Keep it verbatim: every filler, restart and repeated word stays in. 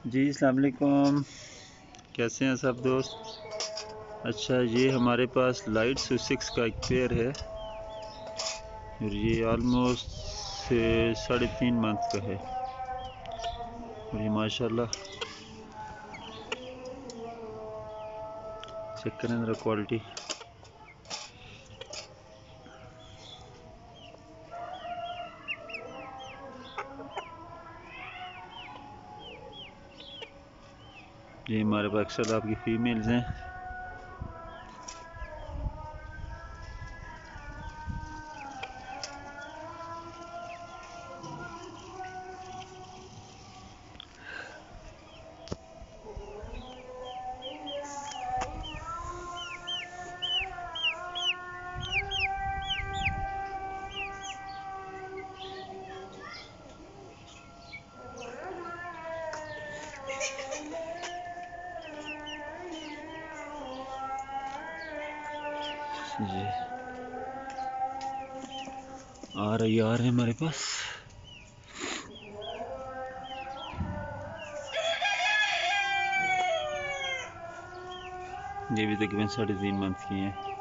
जी अस्सलाम वालेकुम, कैसे हैं सब दोस्त। अच्छा, ये हमारे पास लाइट सुसिक्स का एक पेयर है और ये ऑलमोस्ट साढ़े तीन मंथ का है और ये माशाल्लाह चेक करें ज़रा क्वालिटी। ये हमारे पास अक्सर आपकी फीमेल्स हैं। ये आ रही आ रहे हमारे पास। ये भी तकरीबन साढ़े तीन मंथ की हैं।